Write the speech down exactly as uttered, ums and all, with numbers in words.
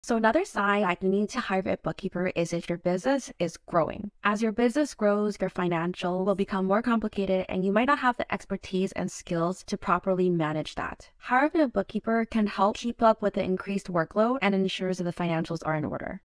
So another sign that you need to hire a bookkeeper is if your business is growing. As your business grows, your financial will become more complicated and you might not have the expertise and skills to properly manage that. Hiring a bookkeeper can help keep up with the increased workload and ensures that the financials are in order.